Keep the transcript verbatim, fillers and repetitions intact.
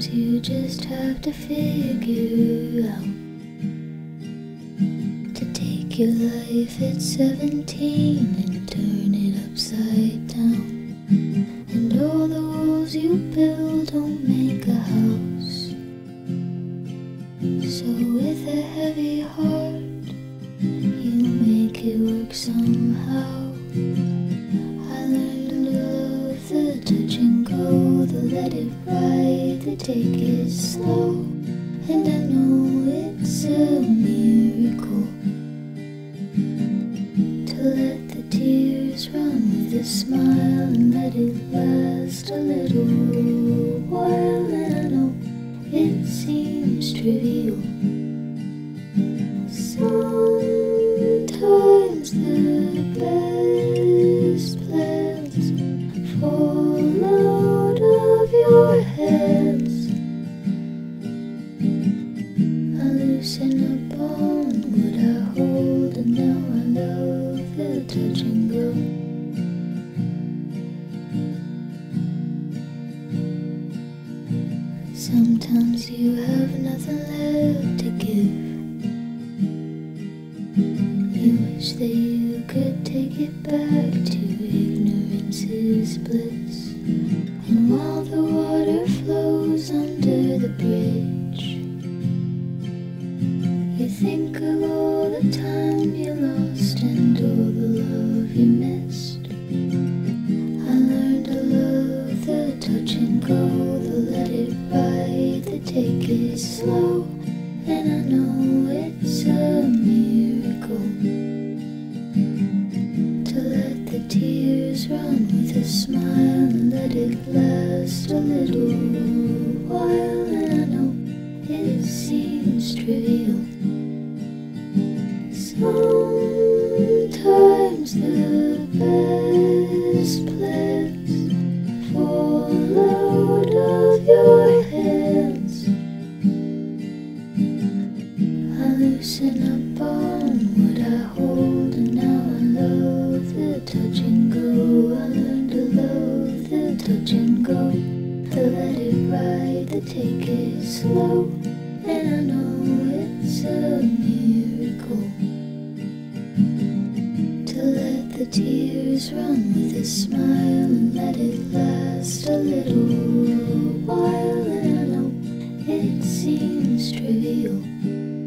you just have to figure out. To take your life at seventeen and turn it upside down. And all the walls you build don't make a house. So with a heavy heart, you make it work somehow. I learned to love the touch and go, the let it ride, the take it slow. And I know it's a miracle to let the tears run with a smile and let it last a little while. And I know it seems trivial. Sometimes the best plans fall out of your hands. I loosen up on what I hold, and now I love the touch and go. Sometimes you have nothing left to give. You wish that you could take it back to ignorance is bliss. And while the water flows under the bridge, you think of all the time you lost and all the love you missed. I learned to love the touch and go, the let it ride, the take it slow. And I know it's a miracle to let the tears run with a smile and let it last a little while. And I know it seems trivial. Sometimes the best plans fall out of your hands. I loosen up on what I hold, and now I love the touch and go. I learned to love the touch and go, the let it ride, the take it slow. And I know it's a miracle to let the tears run with a smile and let it last a little while. And I know it seems trivial.